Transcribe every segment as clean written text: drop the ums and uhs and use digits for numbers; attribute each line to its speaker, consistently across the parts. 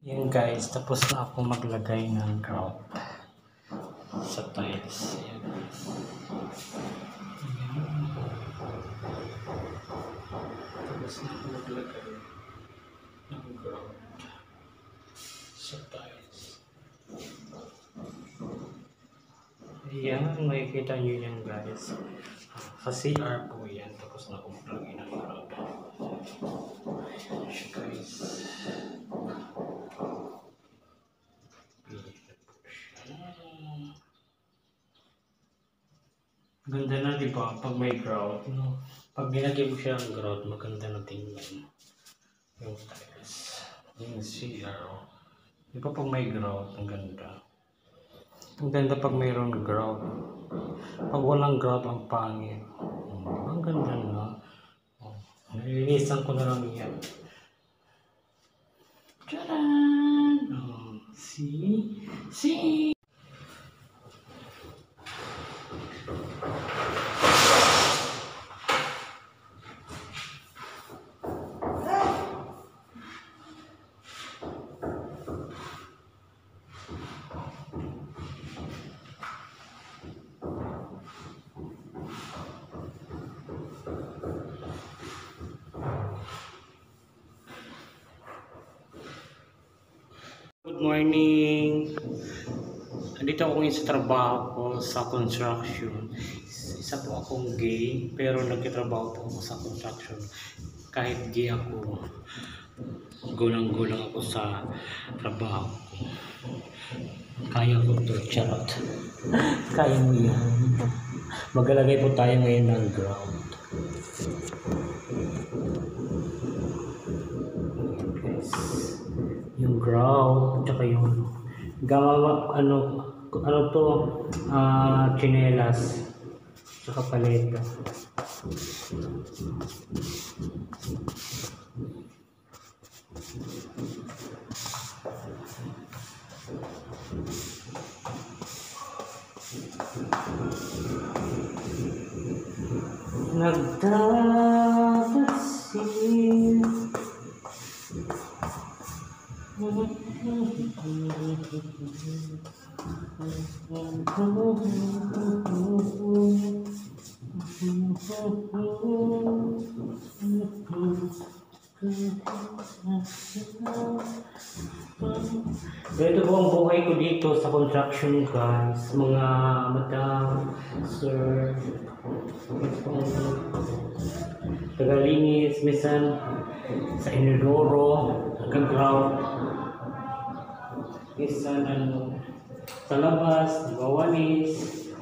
Speaker 1: Yan guys, tapos na ako maglagay ng grout sa tiles. Ayan. Tapos na ako maglagay ng grout sa tiles. Ayan, makikita nyo yan guys. Sa CR po yan, tapos na ako maglagay ng grout. Ayan siya guys. Ganda na, di ba? Pag may grout, no? Pag nilagay mo siya ang grout, maganda na tingnan. Yung tiles. Yung CR. Di ba pag may grout, ang ganda. Ang ganda pag mayroong grout. Pag walang grout, ang pangit. Ang ganda na. Nililisan ko na lang yan. Tcharan! See? See? Good morning! Andito ako ngayon sa trabaho ko sa construction. Isa po akong gay, pero nagtatrabaho po ako sa construction. Kahit gay ako, gulang-gulang ako sa trabaho ko. Kaya ko to, charot. Kaya mo yan. Maglalagay po tayo ngayon ng grout. Yung grout, tsaka yung gawa, ano to, chinelas, tsaka paleta. Nagdadasin Ito po ang buhay ko dito sa construction guys, mga madam, sir. Ito po ang tagalinis, minsan sa inodoro, nag-grout. Minsan sa labas, nagwawalis.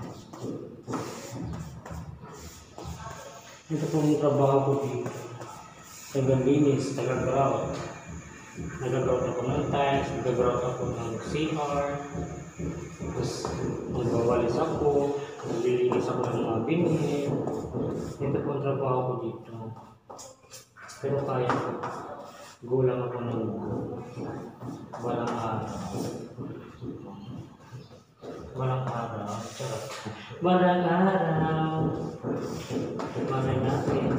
Speaker 1: Ito po ang trabaho ko dito. Tagalinis, taga-grout. Nag-grout ako ng tiles, nag-grout ako ng CR. Tapos nagwawalis ako, naglilinis ako ng mga binhin. Ito po ang trabaho ko dito. Pero kaya ko. Gulang ako ng walang araw. Walang araw. Walang araw. Malay natin.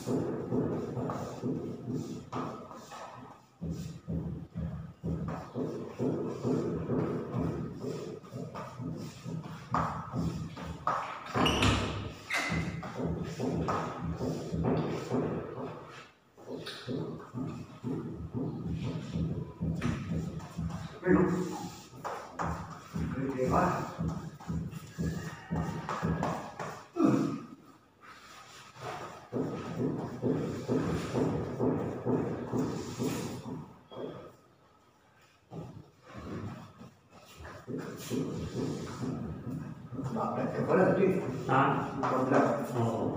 Speaker 1: Ah? Oo.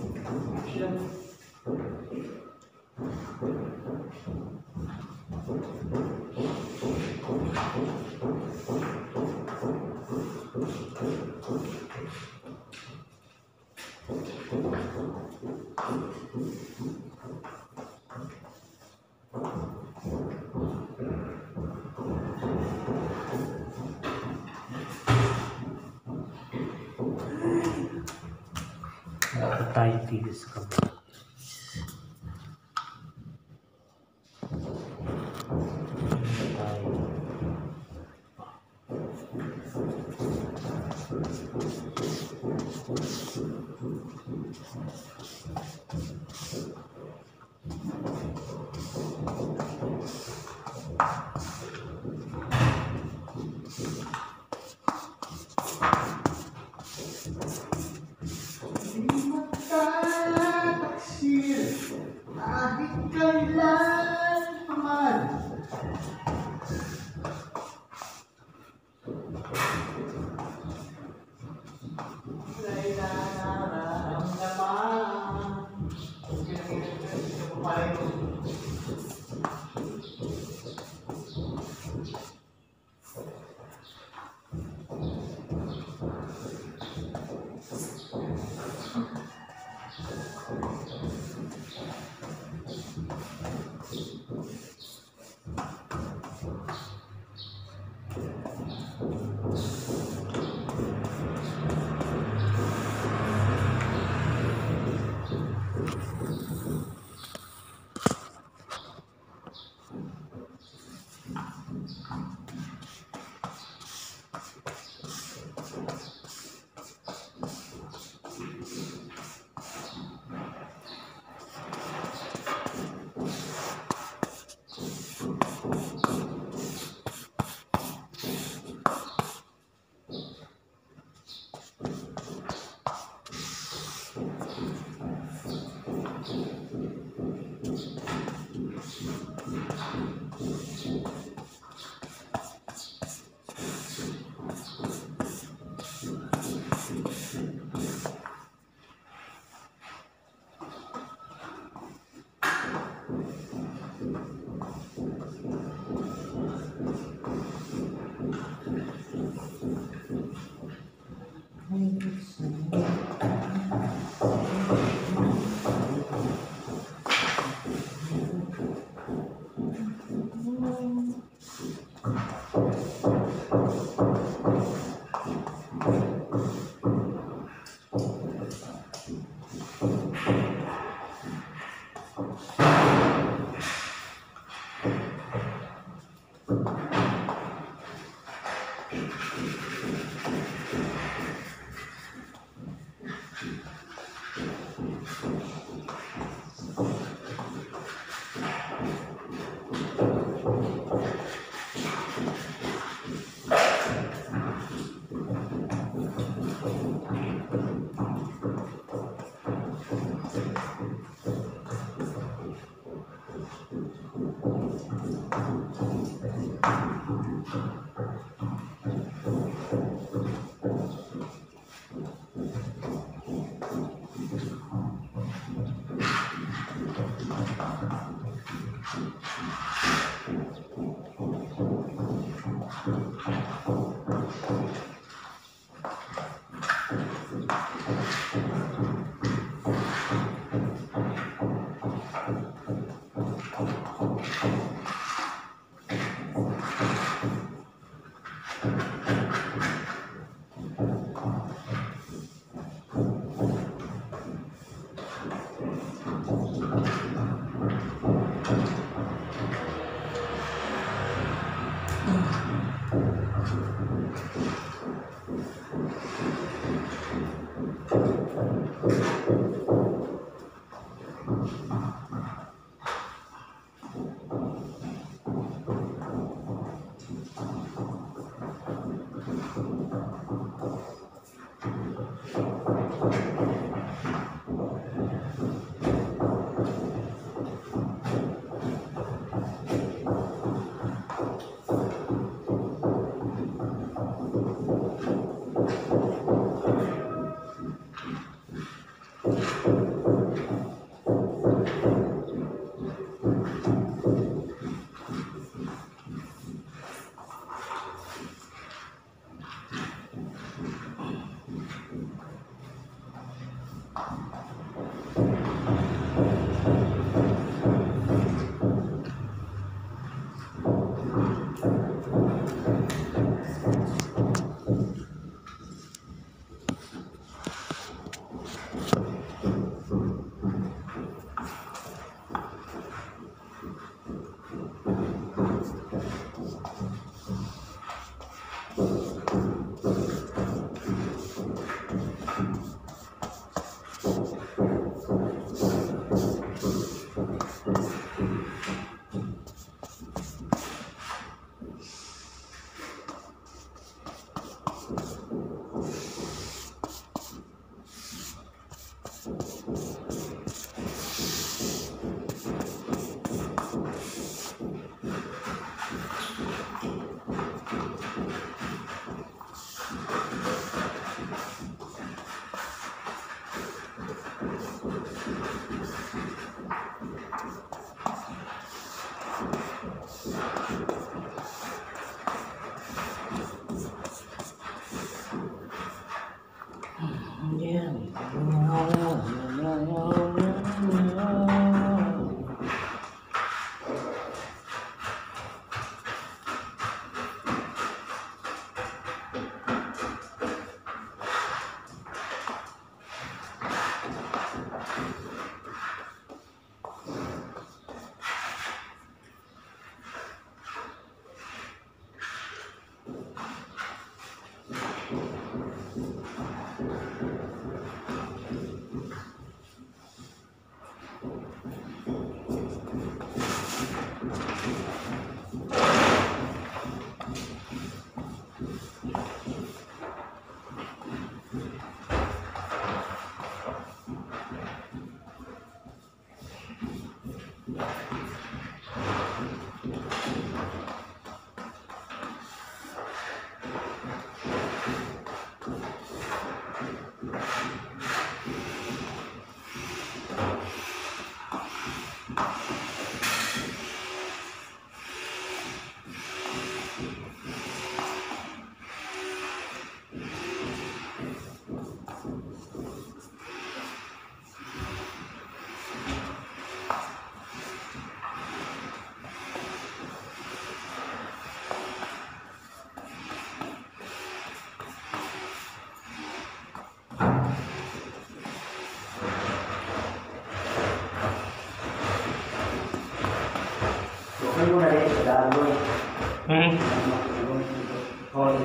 Speaker 1: Dapat tayo dito sa kabila.
Speaker 2: Kahit kailan paman. Kailan nararamdaman. Kung kinakita ko, ito pa rin Ano na rin sa daloy? Hoy.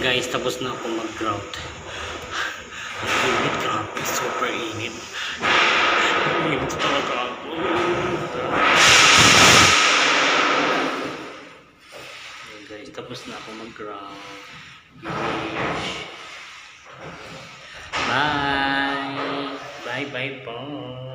Speaker 1: guys, tapos na ako mag-grout. Init, grabe, super init. Init talaga ako. Ayan guys, tapos na ako mag-grout. Bye! Bye bye po!